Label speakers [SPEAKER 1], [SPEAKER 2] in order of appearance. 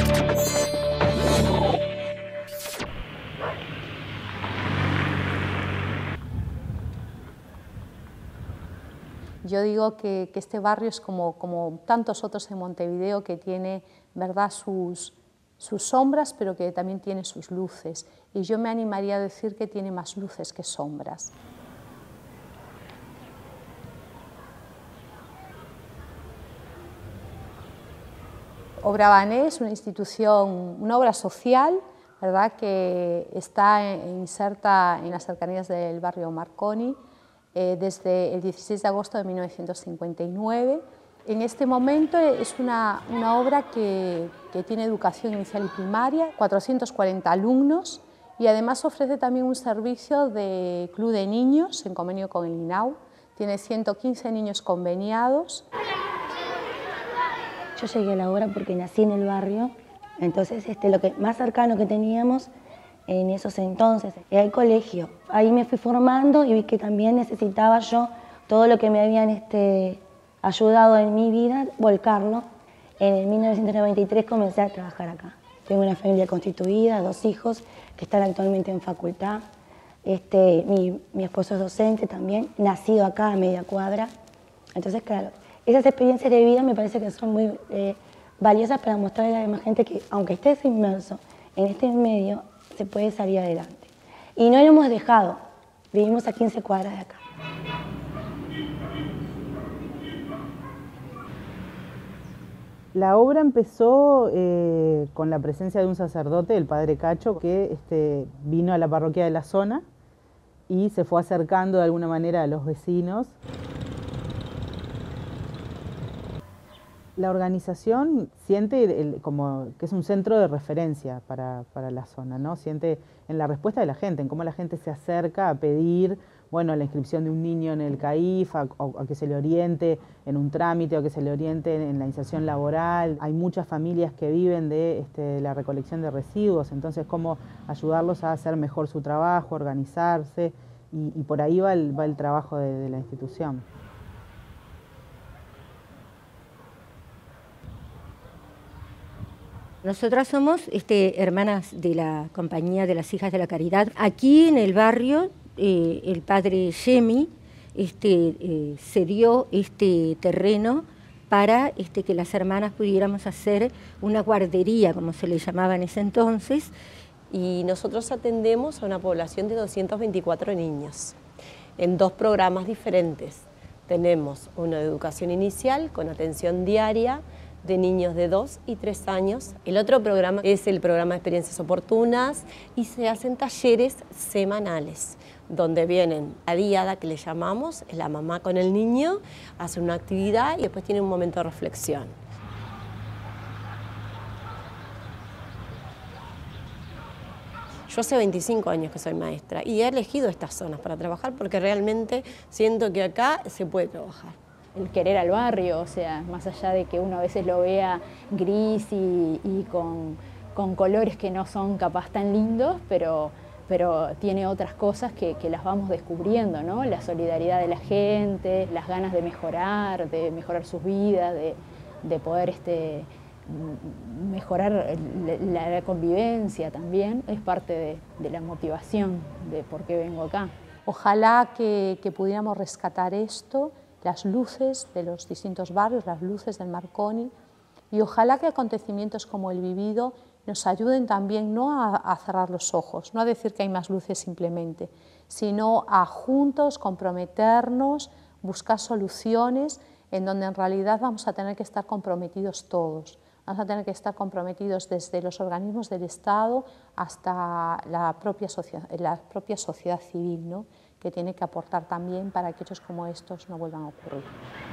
[SPEAKER 1] Yo digo que este barrio es como tantos otros en Montevideo, que tiene, ¿verdad?, sus sombras, pero que también tiene sus luces. Y yo me animaría a decir que tiene más luces que sombras. Obra Bané es una institución, una obra social, ¿verdad?, que está inserta en las cercanías del barrio Marconi desde el 16 de agosto de 1959. En este momento es una obra que tiene educación inicial y primaria, 440 alumnos, y además ofrece también un servicio de club de niños en convenio con el INAU. Tiene 115 niños conveniados.
[SPEAKER 2] Yo llegué a la obra porque nací en el barrio, entonces lo que más cercano que teníamos en esos entonces era el colegio. Ahí me fui formando y vi que también necesitaba yo todo lo que me habían ayudado en mi vida, volcarlo. En el 1993 comencé a trabajar acá. Tengo una familia constituida, 2 hijos que están actualmente en facultad. Mi esposo es docente también, nacido acá a media cuadra. Entonces, claro, esas experiencias de vida me parece que son muy valiosas para mostrarle a la demás gente que, aunque estés inmerso en este medio, se puede salir adelante. Y no lo hemos dejado, vivimos a 15 cuadras de acá.
[SPEAKER 3] La obra empezó con la presencia de un sacerdote, el padre Cacho, que vino a la parroquia de la zona y se fue acercando de alguna manera a los vecinos. La organización siente como que es un centro de referencia para la zona, ¿no? Siente en la respuesta de la gente, en cómo la gente se acerca a pedir, bueno, la inscripción de un niño en el CAIF, a que se le oriente en un trámite, o que se le oriente en la inserción laboral. Hay muchas familias que viven de la recolección de residuos, entonces cómo ayudarlos a hacer mejor su trabajo, organizarse, y por ahí va el trabajo de la institución.
[SPEAKER 4] Nosotras somos hermanas de la Compañía de las Hijas de la Caridad. Aquí en el barrio, el padre Yemi cedió este terreno para que las hermanas pudiéramos hacer una guardería, como se le llamaba en ese entonces.
[SPEAKER 5] Y nosotros atendemos a una población de 224 niños en 2 programas diferentes. Tenemos una educación inicial con atención diaria de niños de 2 y 3 años. El otro programa es el programa de experiencias oportunas y se hacen talleres semanales donde vienen a diada, que le llamamos, la mamá con el niño, hace una actividad y después tiene un momento de reflexión. Yo hace 25 años que soy maestra y he elegido estas zonas para trabajar porque realmente siento que acá se puede trabajar.
[SPEAKER 6] El querer al barrio, o sea, más allá de que uno a veces lo vea gris y con colores que no son capaz tan lindos, pero tiene otras cosas que las vamos descubriendo, ¿no? La solidaridad de la gente, las ganas de mejorar sus vidas, de poder mejorar la convivencia también, es parte de la motivación de por qué vengo acá.
[SPEAKER 1] Ojalá que pudiéramos rescatar esto, las luces de los distintos barrios, las luces del Marconi, y ojalá que acontecimientos como el vivido nos ayuden también no a cerrar los ojos, no a decir que hay más luces simplemente, sino a juntos comprometernos, buscar soluciones en donde en realidad vamos a tener que estar comprometidos todos. Vamos a tener que estar comprometidos desde los organismos del Estado hasta la propia sociedad civil, ¿no?, que tiene que aportar también para que hechos como estos no vuelvan a ocurrir.